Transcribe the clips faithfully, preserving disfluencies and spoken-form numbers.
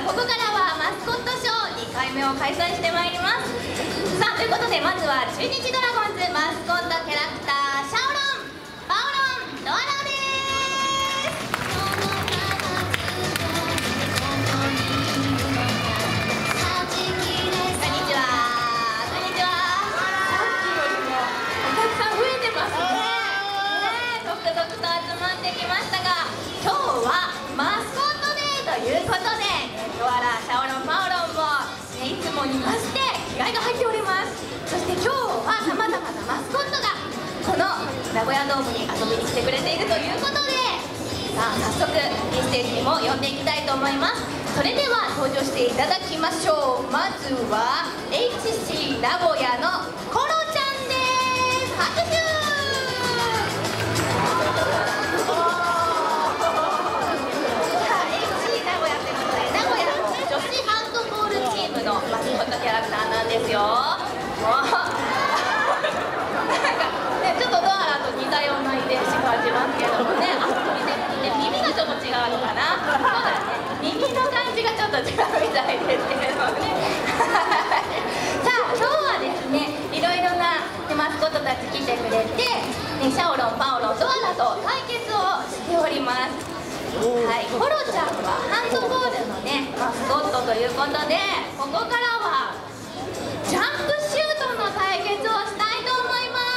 ここからはマスコットショーにかいめを開催してまいります。さあ、ということでまずは中日ドラゴンズマスコットキャラクターシャオロン、パオロン、ドアラです。こんにちは。こんにちは。さっきよりもお客さん増えてますね。続々と集まってきましたが、今日はマスコットデーということで、ドアラ、シャオロン、パオロンも、ね、いつもに増して気合が入っております。そして今日はさまざまなマスコットがこの名古屋ドームに遊びに来てくれているということで、さあ早速メッセージにも呼んでいきたいと思います。それでは登場していただきましょう。まずは エイチシー 名古屋のコロちゃんです。拍手。のマスコットキャラクターなんですよ。もうなんか、ね、ちょっとドアラと似たような遺伝子感じますけどもね、あ、ね、耳がちょっと違うのかな。そうだね、耳の感じがちょっと違うみたいですけれどもね。さあ、今日はですね、いろいろなマスコットたち来てくれて、ね、シャオロン、パオロン、ドアラと対決をしております。はい、コロちゃんはハンドボールのねマスコットということで、ここからはジャンプシュートの対決をしたいと思います。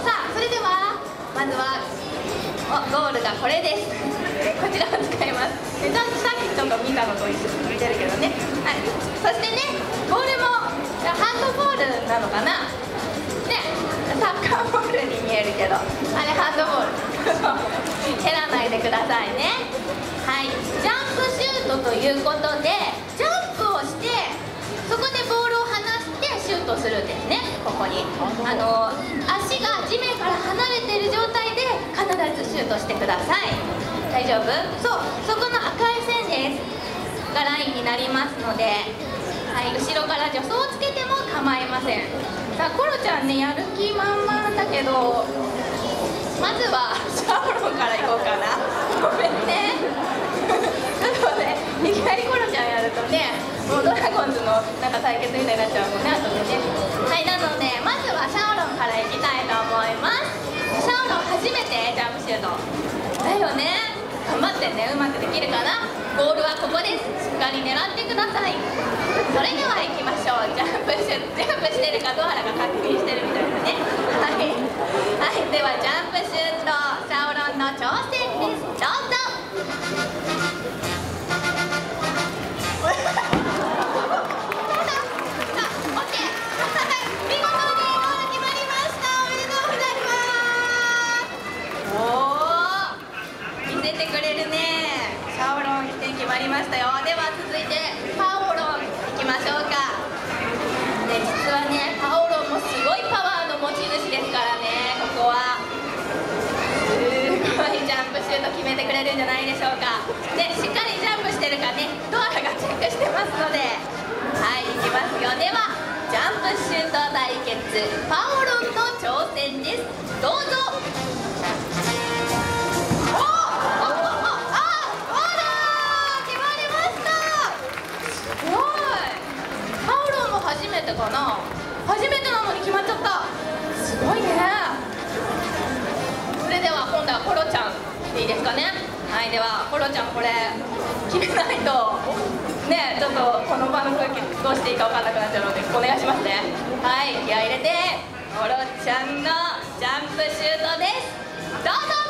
さあ、それではまずはおゴールがこれです。こちらを使います。で、さっきちょっと見たのと一緒に似てるけどね、はい、そしてね、ボールもハンドボールなのかなね、サッカーボールに見えるけど、あれハンドボール蹴らないでくださいね。はい、ジャンプシュートということで、ジャンプをしてそこでボールを離してシュートするんですね。ここにあの足が地面から離れている状態で必ずシュートしてください。大丈夫？そう、そこの赤い線ですがラインになりますので、はい、後ろから助走をつけても構いません。さあ、コロちゃんね、やる気満々だけど、まずはシャオロンからいこうかな。ごめんね。ちょっとね、いきなりコロちゃんやるとね、もうドラゴンズのなんか対決みたいになっちゃうもんね、後でね。はい、なのでまずはシャオロンからいきたいと思います。シャオロン初めてジャンプシュートだよね。頑張ってね、うまくできるかな。ボールはここです。しっかり狙ってください。それでは行きましょう。ジャンプシュート、ジャンプしてるかドアラが確認してるみたいだね。はい、はい、ではジャンプシュート、シャオロンの挑戦です。どうぞ。くれるね。シャオロンいってん決まりましたよ。では続いてパオロンいきましょうか。で、実はね、パオロンもすごいパワーの持ち主ですからね。ここはすごいジャンプシュート決めてくれるんじゃないでしょうか。で、しっかりジャンプしてるかね、ドアラがチェックしてますので、はい、いきますよ。ではジャンプシュート対決、パオロンの挑戦です。どうぞ。初めてかな、初めてなのに決まっちゃった。すごいね。それでは今度はコロちゃんでいいですかね。はい、ではコロちゃん、これ決めないとね、ちょっとこの場の空気どうしていいか分かんなくなっちゃうのでお願いしますね。はい、気合い入れてコロちゃんのジャンプシュートです。どうぞ。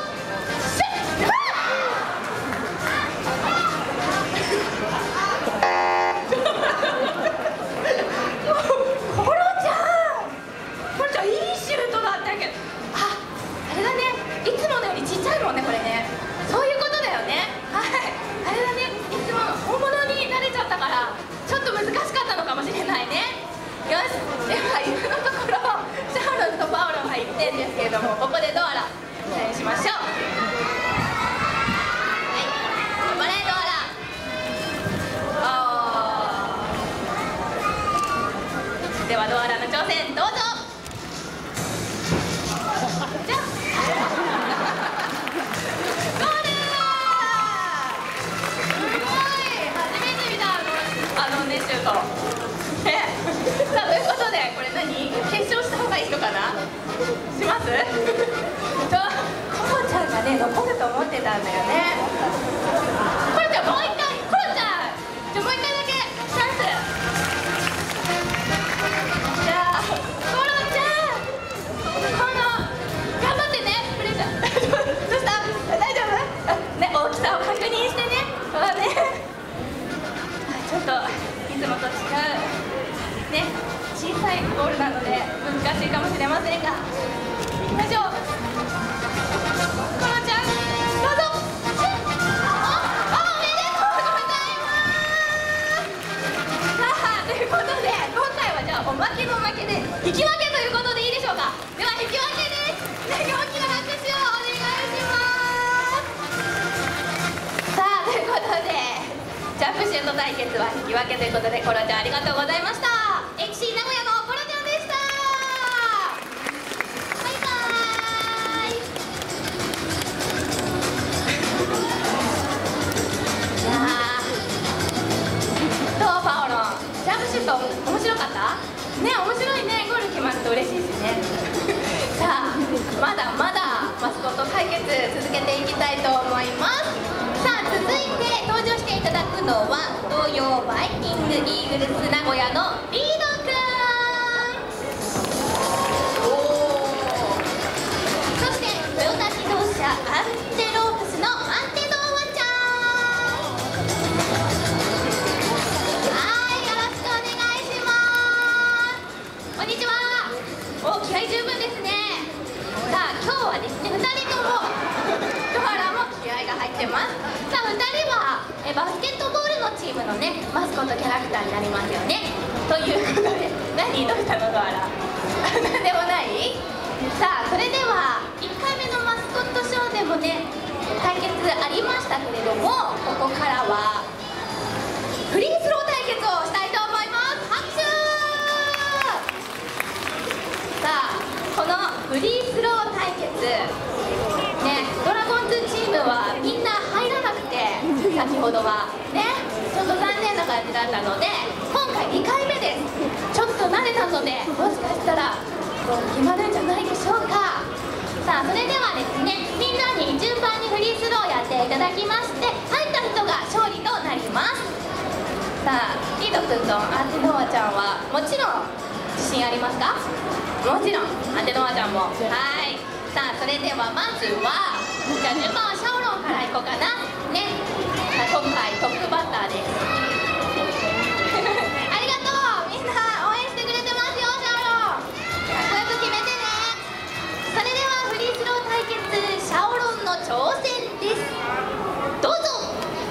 よし、では今のところシャオロンとパオロンがいってんですけれども、ここでドアラチャレンジしましょう。 とね。さあということでこれ何決勝した方がいいのかな、しますとコロちゃんがね残ると思ってたんだよね。コロちゃんもう一回、コロちゃんじゃあもう一回だけチャンス。じゃあコロちゃん、この頑張ってね。プレちゃんどうした、大丈夫ね、大きさを確認してね。そうだね、ちょっといつもと違うね、小さいボールなので難しいかもしれませんが、いきましょう。コロちゃんどうぞ。あ、おめでとうございます。さあということで今回はじゃあおまけの負けで引き分けということでいいでしょうか。では引き分けです。ね、大きな拍手をお願いします。さあということでジャンプシュート対決は引き分けということで、コロちゃんありがとうございました。エキシー名古屋のコロちゃんでした。バイバーイ。いやー、どうパオロン、ジャンプシュート面白かったね。面白いね。ゴール決まると嬉しいしねさあまだまだマスコット対決続けていきたいと思います。さあ続いて登場していただくのは東洋バイキングイーグルス名古屋のリードくん。そしてトヨタ自動車アンテロープスのアンテノーワちゃん。はい、よろしくお願いします。こんにちは。お、気合十分ですね。さあ今日はですねふたりともドハラも気合が入ってます。さあふたりはえバスケットボールのチームのねマスコットキャラクターになりますよね。ということで何どうしたのドハラなんでもない。さあそれではいっかいめのマスコットショーでもね対決ありましたけれども、ここからはフリースロー対決をしたいと思います。拍手。さあこのフリースロー対決ね、ドラゴンズチームはみんな入らなくて先ほどはねちょっと残念な感じだったので、今回にかいめです。ちょっと慣れたのでもしかしたらこう決まるんじゃないでしょうか。さあそれではですねみんなに順番にフリースローやっていただきまして、入った人が勝利となります。さあリードくんとアンテノアちゃんはもちろん自信ありますか。もちろんアンテノアちゃんもはい。さあそれではまずはじゃあ順番はシャオロンからいこうかなね。今回トップバッターですありがとう、みんな応援してくれてますよ。シャオロンかっこよく決めてね。それではフリースロー対決シャオロンの挑戦です。どうぞ。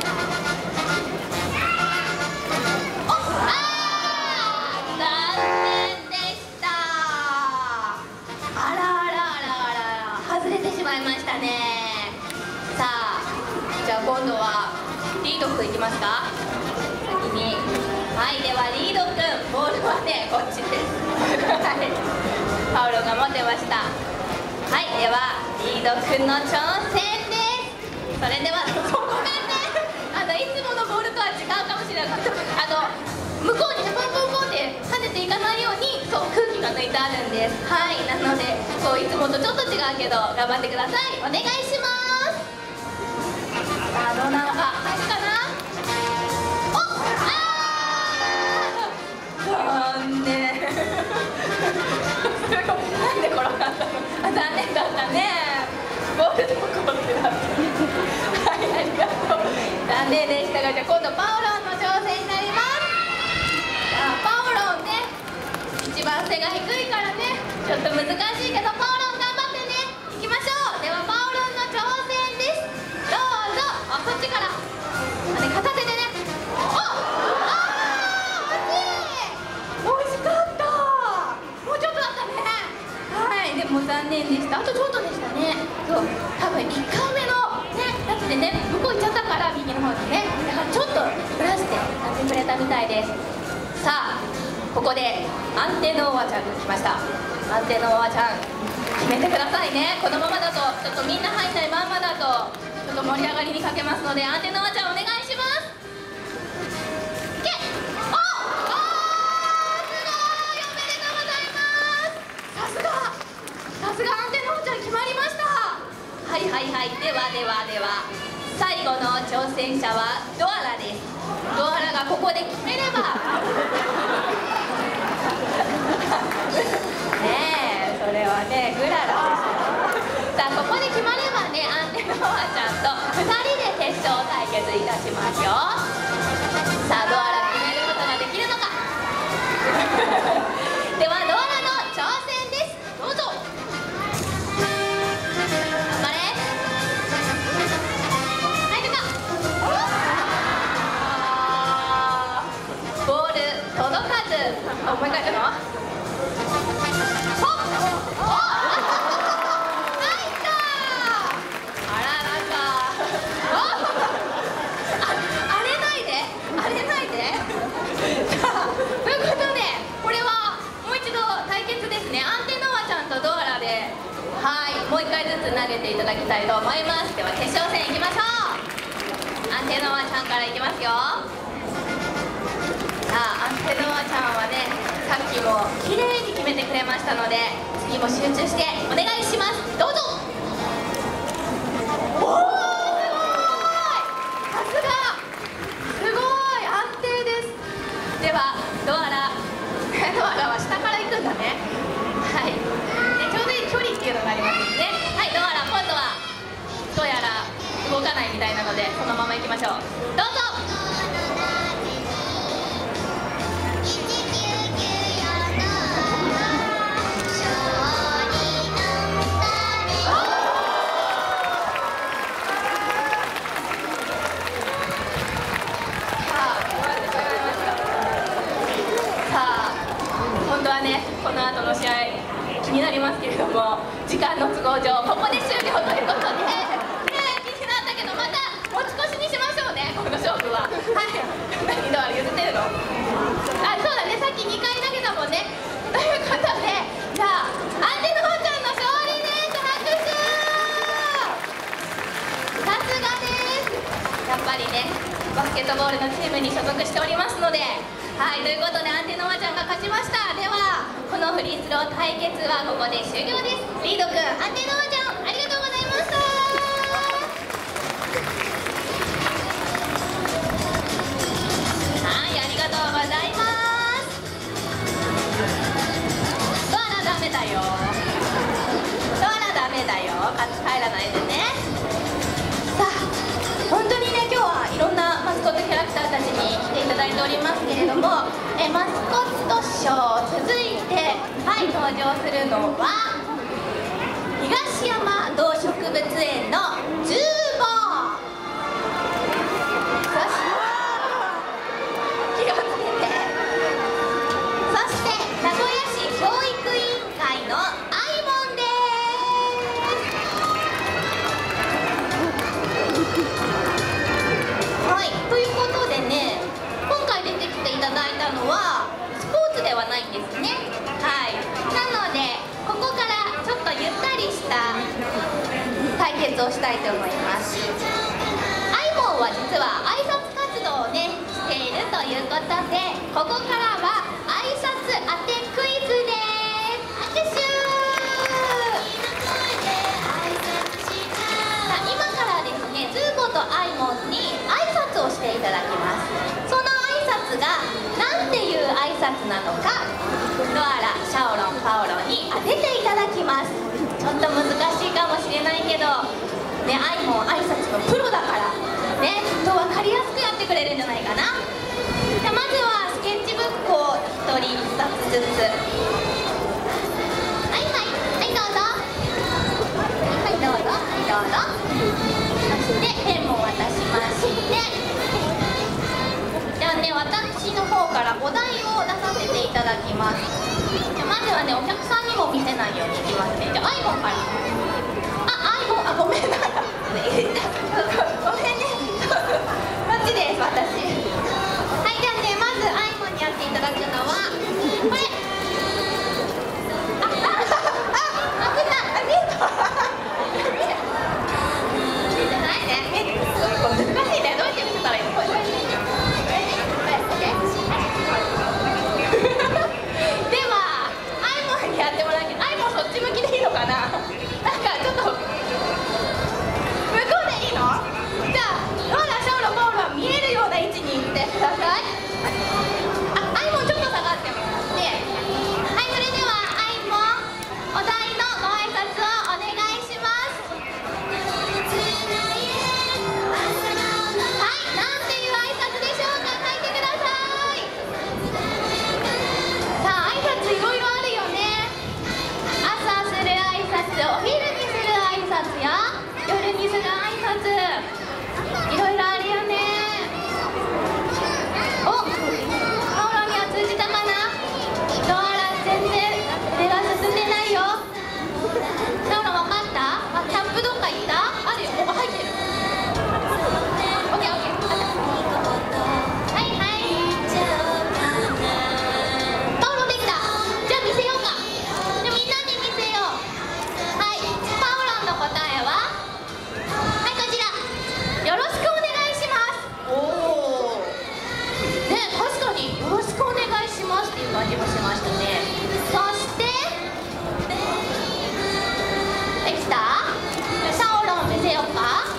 おっ、あー残念でした。あらあらあらあら外れてしまいましたね。さあじゃあ今度はリードくんいきますか先に。はい、ではリードくんボールはねこっちですパウロが持ってました。はい、ではリードくんの挑戦です。それではここがねあのいつものボールとは違うかもしれない。あの向こうにねポンポンポンって跳ねていかないようにそう空気が抜いてあるんです。はい、なのでこういつもとちょっと違うけど頑張ってください。お願いします。さあどうなのか、入るかな。おっ、あー残念なんで転がったの。あ、残念だったね。ボールどこってなったはい、ありがとう。残念でしたが、じゃあ今度パオロンの挑戦になります。パオロンね一番背が低いからねちょっと難しいけどパオロン頑張ってね。いきましょう。ではパオロンの挑戦です。どうぞ。あ、こっちからあれ片手でね。おっ、あー惜しい。惜しかった。もうちょっとだったね。はい、でも残念でした。あとちょっとでしたね。そう多分いっかいめのねやつでね向こう行っちゃったから右の方にね、だからちょっとずらしてやってくれたみたいです。さあここでアンテノーワちゃんが来ました。アンテノーワちゃん決めてくださいね。このままだとちょっとみんな入んないまんまだとちょっと盛り上がりに欠けますので、アンテノーワちゃんお願いします。いけ。おっ、 挑戦者はドアラです。ドアラがここで決めればねえ、それはねグララですよ。さあここで決まればね、アンテノアちゃんとふたりで決勝対決いたしますよ。さあドアラ決めることができるのかではドアラの挑戦です。どうぞ。頑張れ。入るか。あー、ボール届かず。あ、もう一回やるの。ほっ、おっ、入った。あらなんかおあ、荒れないで荒れないでさあということで、これはもう一度対決ですね。アンテノアちゃんとドアラで、はい、もう一回ずつ投げていただきたいと思います。では決勝戦いきましょう。アンテノアちゃんからいきますよ。さあアンテノアちゃんはね、さっきも綺麗に決めてくれましたので、次も集中してお願いします。どうぞ。おお、すごい、さすが、すごい安定です。ではドアラドアラは下から行くんだね。はい、でちょうどいい距離っていうのがありますね。はい、ドアラ今度はどうやら動かないみたいなので、そのまま行きましょう。どうぞ。この後の試合気になりますけれども、時間の都合上ここで終了ということで、ね、気になったけどまた持ち越しにしましょうね、この勝負は。はい、何ドア譲ってるの。あ、そうだね、さっきにかい投げたもんね。ということで、じゃあアンテノアちゃんの勝利です。拍手。さすがです。やっぱりね、バスケットボールのチームに所属しておりますので、はい、ということでアンテノアちゃんが勝ちました。ではこのフリースロー対決はここで終了です。リードくん、アンテノアちゃんありがとうございました。はい、ありがとうございます。ドアラダメだよ、ドアラダメだよ、帰らないでね。さあ本当にね、今日はいろんなマスコットキャラクターたちに来ていただいておりますけれども、えマスコットショー、続いて、はい、登場するのは東山動植物園のズーボー。そして気をつけて、そして名古屋市教育委員会のアイモンです。はい、ということでね、今回出てきていただいたのはスポーツではないんですね。はい、なのでここからちょっとゆったりした対決をしたいと思います。アイモンは実は挨拶活動をねしているということで、ここからは挨拶当てクイズです。拍手。さあ今からですね、ズーボとアイモンに挨拶をしていただきます。その挨拶が何ていう挨拶なのか、ドアラ、シャオロン、パオロンに当てていただきます。ちょっと難しいかもしれないけどね、アイモン挨拶のプロだからね、きっと分かりやすくやってくれるんじゃないかな。じゃあまずはスケッチブックをひとりひとつずつ、はいはいはいどうぞ、はいどうぞ、はいどうぞ。そしてペンも渡しまして、ではね、私の方からお題を出させていただきます。じゃまずはね、お客さんにも見せないようにいきますね。じゃあアイモンから。あ、アイモン、あ、ごめんなさいごめんねこっちです、私。はい、じゃあね、まずアイモンにやっていただくのはこれ。あ、あ、あ、危ない、あ、見えた見えてないね、見えてる。これ難しいね、どうやって見せたらいいのこれ。ではアイモンにやってもらうけど、アイモンそっち向きでいいのかな。なんかちょっと向こうでいいの。じゃあローラシじもしましたね。そしてできた？シャオロン見せようか。はい、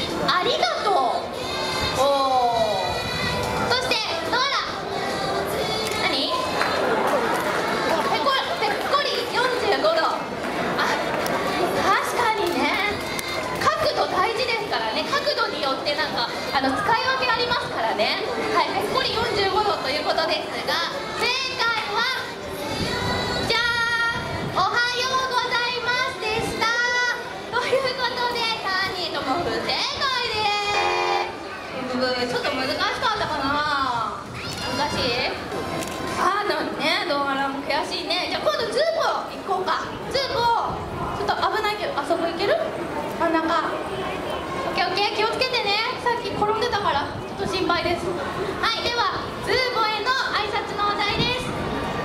ありがとう。おー、そしてドアラ、何？ぺこぺっこりよんじゅうごど。あ、確かにね、角度大事ですからね。角度によってなんかあの使い分けありますからね。はい、ぺっこりよんじゅうごどということですが、正解はじゃーん、おはようございますでした。ということでさんにんとも不正解です。ブブー、ちょっと難しかったかな。難しい？あーなんね、どうやらも悔しいね。じゃあ今度ズーポ行こうか。ズーポちょっと危ないけど、あそこ行ける？真ん中。オッケーオッケー、気をつけてね。さっき転んでたからちょっと心配です。はい、ではズーボへの挨拶のお題です。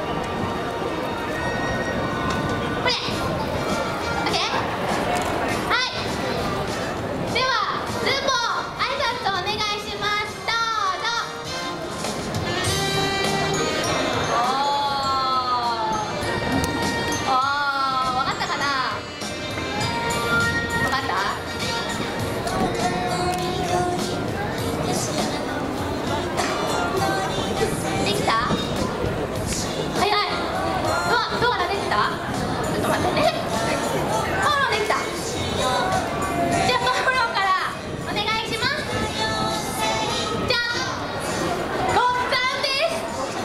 これ OK？ はい、ではズーボ挨拶お願いします。どうぞ。おーおー、わかったかな。わかった？できた？早い。ドア、ドアラできた？ちょっと待ってね。パウロンできた。じゃあパウロンからお願いします。じゃあごっつぁんです。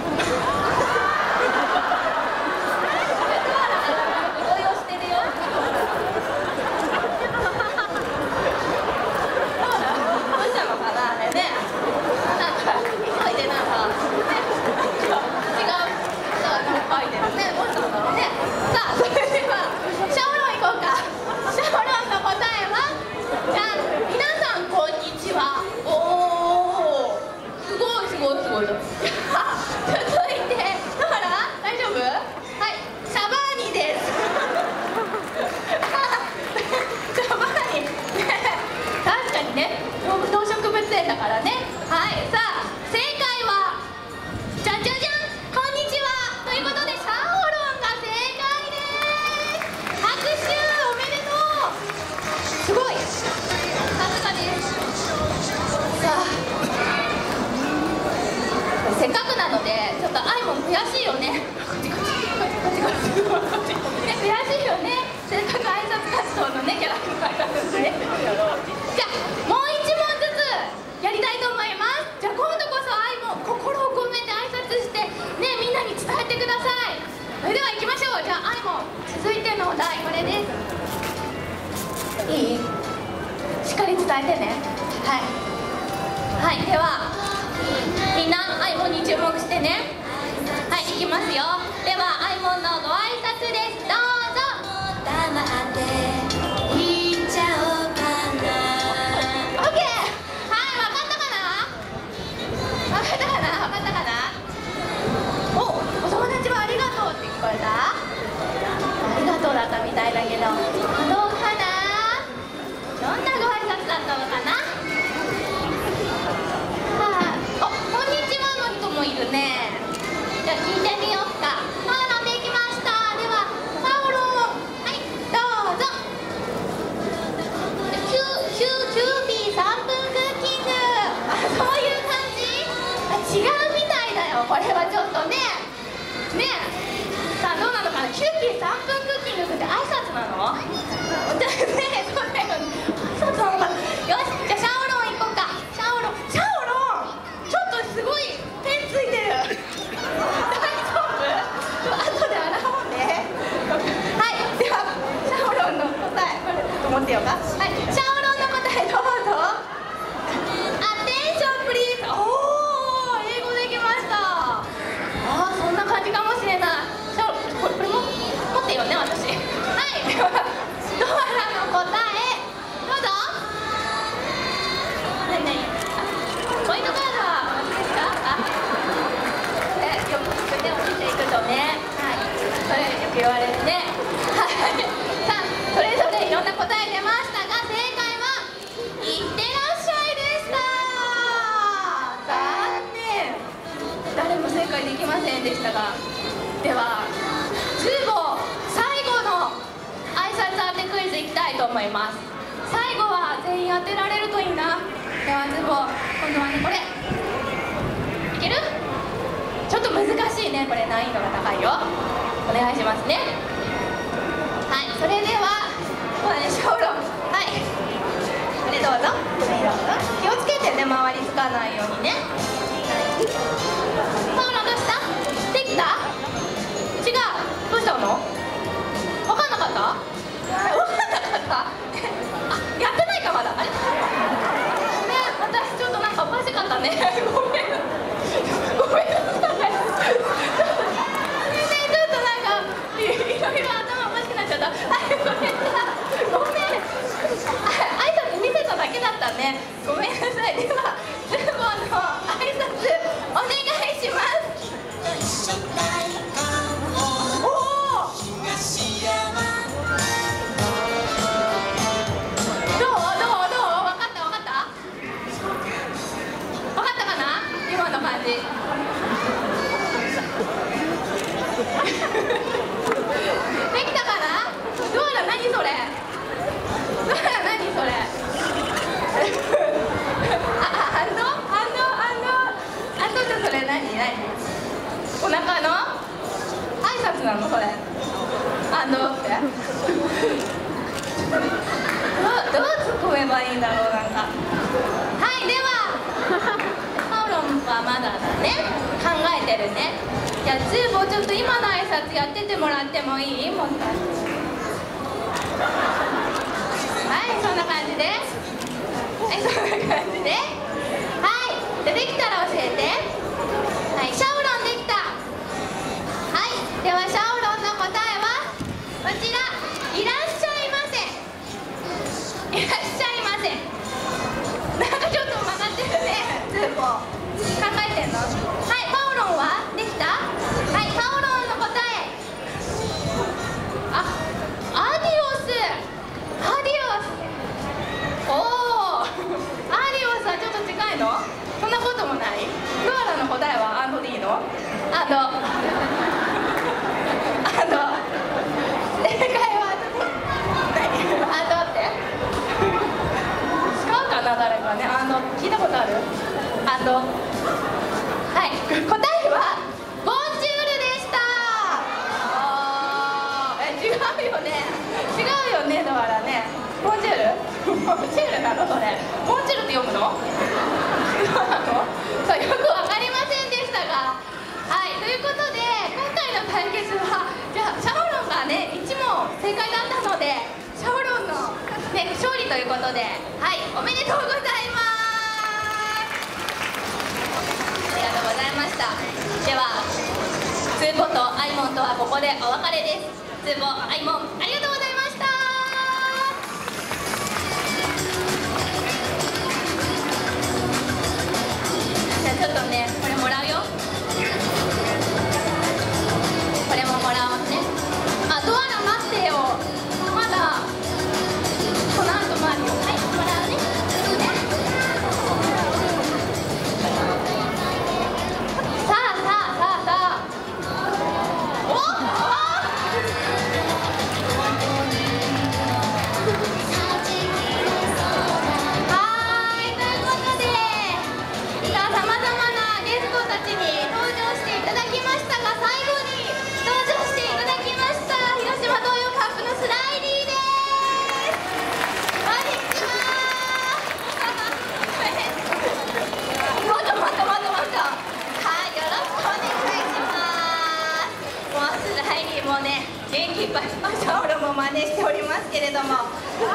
ドアラ動揺してるよ。ドアラどうしたのかな、あれね。なんか急いでなんかね、違う書いてるね。どうしたんだろうね。さあ、それではシャオロン行こうか。シャオロンの答えはじゃあ、皆さんこんにちは。おお、すごいすごいすごい。続いてだから大丈夫？はい、シャバーニです。シャバーニ確かにね、動植物園だからね。はい、さあ正解はじゃじゃじゃん、こんにちはということでシャオロンが正解です。拍手おめでとう。すごい、さすがです。さあせっかくなのでちょっとアイも悔しいよね。こっちこっちこっちこっちね、悔しいよね。せっかく挨拶活動のねキャラクターがあるんでね。じゃあもう一問ずつやりたいと思います。じゃあ今度こそアイも心を込めて挨拶してね、みんなに伝えてください。それでは行きましょう。じゃあアイも続いてのお題これです。いい？しっかり伝えてね。はいはい、ではみんなアイモンに注目してね。はい、いきますよ。ではアイモンのご挨拶です。どうぞ。黙って言っちゃおうかな。オッケー。はい、わかったかな。わかったかな。わかったかな。お、お友達はありがとうって聞こえた。ありがとうだったみたいだけど、どうかな。どんなご挨拶だったのかな。はい、あ、こんにちはの人もいるね。じゃあ聞いてみようか。パウロンできました。ではパウロン、はい、どうぞ。キューキューキューピーさんぷんクッキング。あ、そういう感じ。あ、違うみたいだよ。これはちょっとね。ね。さあどうなのかな。キューピーさんぷんクッキングって挨拶なの？ね、そうだよね。挨拶なのかな。よし、じゃあシャオロン行こうか。シャオロン、シャオロン、ちょっとすごい点ついてる。大丈夫？後で洗おうね。はい、ではシャオロンの答え、これ持ってようか。はい、シャオロンの答えどうぞ。アテンションプリーズ。おー、英語できました。あー、そんな感じかもしれない。シャオロン、これ、これも持ってよね、私。はい、ではドアラの答きませんでしたが、ではズボ最後の挨拶当てクイズいきたいと思います。最後は全員当てられるといいな。ではズボ今度はねこれいける？ちょっと難しいね、これ難易度が高いよ。お願いしますね。はい、それではこれねシャオロン、はい、これどうぞ、これどうぞ、気をつけてね、周りつかないようにね。パオロンどうした？できた？違う、どうしたの？分かんなかった？分かんなかった？あ、やってないかまだ。あれ？ね、私ちょっとなんかおかしかったね。ごめん。ごめんなさい。ね、ちょっとなんかいろいろ頭おかしくなっちゃった。はい、ごめんなさい。ごめん。挨拶見せただけだったね。ごめんなさい。では、ズボンの挨拶お願いします。おお。どうどうどう？わかったわかった？わかったかな？今の感じ。できたかな？どうだ？何それ？どうだ？何それ？あ、反応？反応？反応？あ、ちょっとそれ何？何？お腹の挨拶なのそれ？反応って？どうどう突っ込めばいいんだろうなんか。はい、ではパオロンはまだだね。考えてるね。じゃあズーボちょっと今の挨拶やっててもらってもいい？もう一回。はい、そんな感じで。はい、そんな感じで。はい、でできたら教えて。はい、シャオロンできた。はい、ではシャオロンの答えはこちら。いらっしゃいませ。いらっしゃいませ。なんかちょっと曲がってるね、ズーボ。考えてんの？はい、パオロンはできた？はい、パオロンの答え。あ、アディオス。アディオス。おお。アディオスはちょっと近いの？そんなこともない？ドアラの答えはアンドでいいの？アンド。アンド。正解は何？アンドって？使うかな誰かね。アンド聞いたことある？アンド。はい、答えはボンジュールでした。あー、え、違うよね。違うよね、ドアラね。ボンジュール？ボンジュールなのそれ。ボンジュールって読むの？そうなの？そう、よくわかりませんでしたが。はい、ということで今回の対決はじゃあシャオロンがねいち問正解だったのでシャオロンの、ね、勝利ということで、はい、おめでとうございます。ありがとうございました。ではズーボとアイモンとはここでお別れです。ズーボ、アイモンありがとうございました。じゃあちょっとねこれもらうよ。これももらおうね。あ、ドアラ待ってよ。まだこの後もあるよ。はい、もらうね。さあさあさあさあ。おっ、はーい、ということでさあさまざまなゲストたちに登場していただきましたが、最後に登場していただきました広島東洋カップのスライディです。こんにちは。もっともっともっともっと、はい、よろしくお願いします。もうスライディもね元気いっぱいシャオロも真似しておりますけれどもさ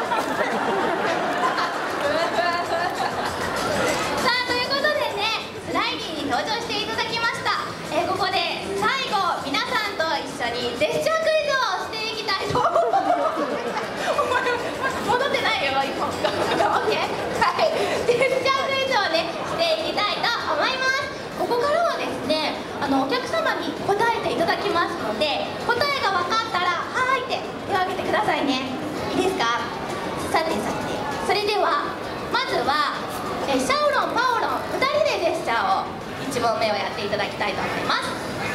あということでねスライディに登場していただきました。えー、ここで最後皆さんと一緒にジェスチャークイズをしていきたいと思います戻ってないよ今オッケー。はい、ジェスチャークイズをねしていきたいと思います。ここからはですねあのお客様に答えていただきますので、答えが分かったら「はーい」って手を挙げてくださいね。いいですか？さてさて、それではまずはえシャオロン、パオロンふたりでジェスチャーをいち問目をやっていただきたいと思います。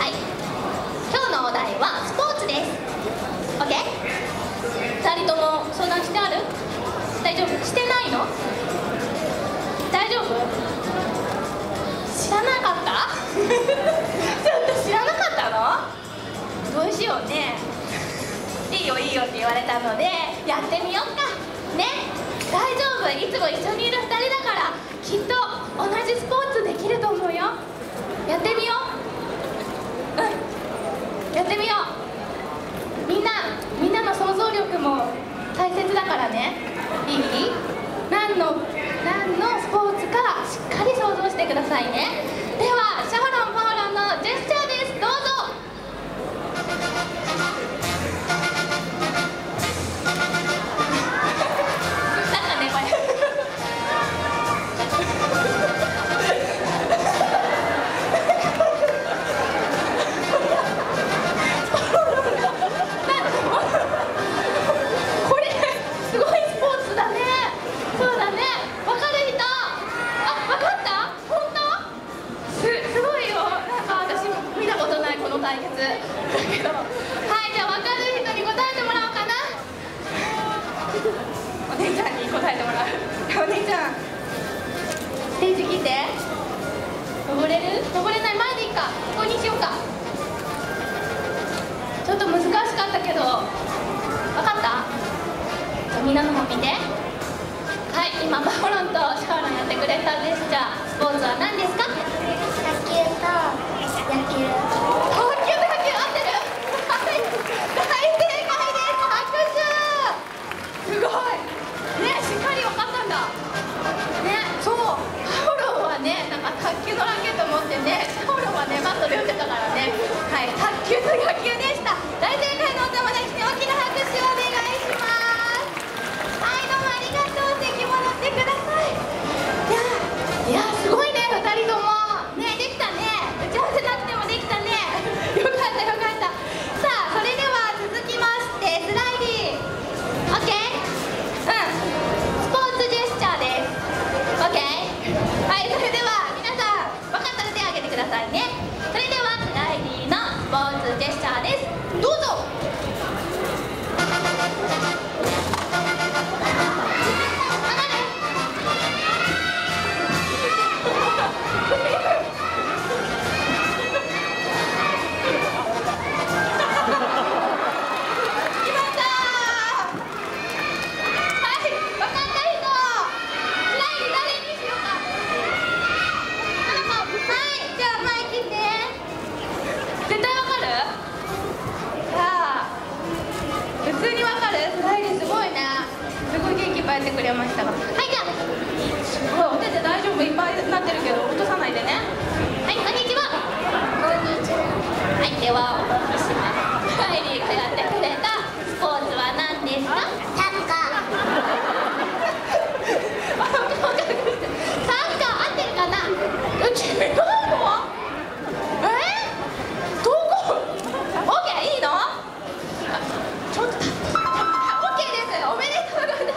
はい、今日のお題はスポーツです。 OK？ ふたりとも相談してある？大丈夫？してないの？大丈夫？知らなかったちょっと知らなかったの？どうしようね。いいよいいよって言われたのでやってみようかね。大丈夫、いつも一緒にいるふたりだからきっと同じスポーツできると思うよ。やってみよう。うん、やってみよう。みんなみんなの想像力も大切だからね。いい？何の何のスポーツかしっかり想像してくださいね。ではシャオロンパオロンのジェスチャーです。どうぞ。なんかねこれこれすごいスポーツだね。そうだね。わかる人？あ、わかった？本当？す、すごいよ。なんか私見たことないこの対決だけど、はい、じゃあわかる人に答えてもらおうかな。お姉ちゃんに答えてもらう。お姉ちゃんステージ来て。登れる？登れない。前でいいか。ここにしようか。ちょっと難しかったけどわかった？みんなの方見て。はい、今パオロンとシャオロンやってくれたジェスチャー、スポーツは何ですか？ 卓球と野球。 卓球と野球合ってる？はい、大正解です。拍手。すごいね、しっかり分かったんだね。そう、パオロンはね、なんか卓球のラケット持ってね、シャオロンはね、マットで打ってたからね。はい、卓球と野球でした。大正解のお友達に大きな拍手をお願いします。はい、どうもありがとう。席戻ってください。いや、いや、すごいね、ふたりともね、できたね。打ち合わせなくてもできたね。よかったよかった。さあ、それでは続きましてスライディー OK？ うん、スポーツジェスチャーです。 OK？ はい、それでは皆さん分かったら手を挙げてくださいね。それではスライディーのスポーツジェスチャーです。どうぞ。やってくれましたが、はい、じゃあすごいお手で大丈夫？いっぱいなってるけど落とさないでね。はい、こんにちは。 こんにちは。 はい、ではお聞きします。カイリーがやってくれたスポーツは何ですか？ サッカー。 サッカー合ってるかな？違うの？え？どこ？オッケーいいの？ちょっとオッケーです。おめでとうございます。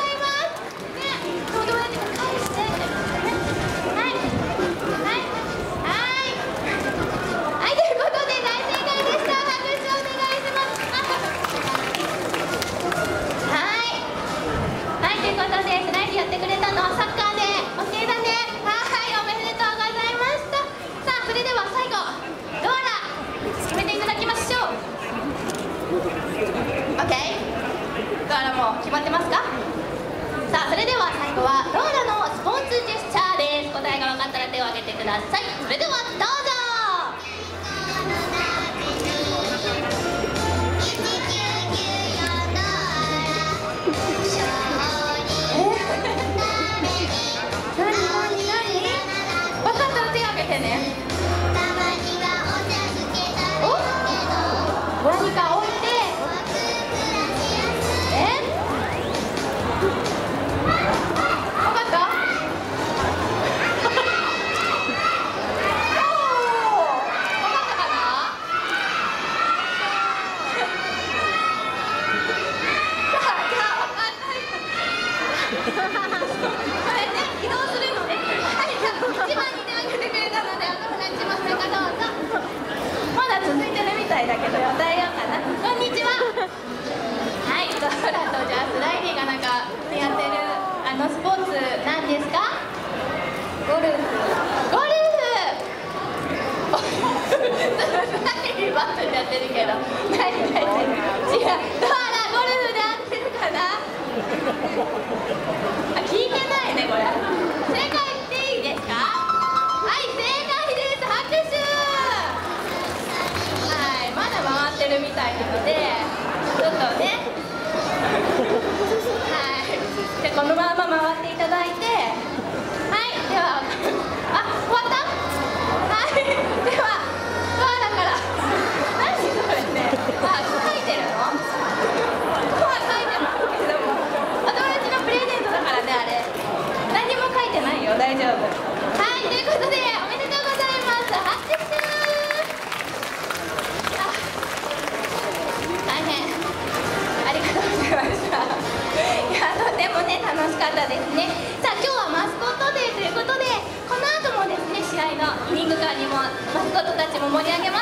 やってくれたのはサッカーで OK だね。はい、おめでとうございました。さあ、それでは最後ローラ決めていただきましょう。 OK？ ローラも決まってますか？さあ、それでは最後はローラのスポーツジェスチャーです。答えが分かったら手を挙げてください。それではどうぞ。ね、お？何か置いて。え？分かった？おー！分かったかな？さあ、じゃあ分かんない。これね、移動するのね。はい、じゃあいちばんに手を挙げてくれたので。 さいだけど答えようかな。こんにちは。はい、ドーラとじゃあスライディがなんかやってるあのスポーツなんですか？ゴルフ。ゴルフ。スライディバットでやってるけど、何何何？違う。ドーラゴルフで合ってるかな？あ、聞いてないねこれ。正解っていいですか？はい、正解です。拍手。はい、まだ回ってるみたいなので、ちょっとね。はい。で、このまま回っていただいて、はい、では、あ、終わった？はい、では、ドアだから、何それね。あ、書いてるの？ここは書いてますけども、お友達のプレゼントだからね、あれ。何も書いてないよ、大丈夫。はい、ということで、おめでとうございます。拍手。あ、大変。ありがとうございました。いや、とてもね、楽しかったですね。さあ、今日はマスコットデーということで、この後もですね、試合のイニング間にもマスコットたちも盛り上げます。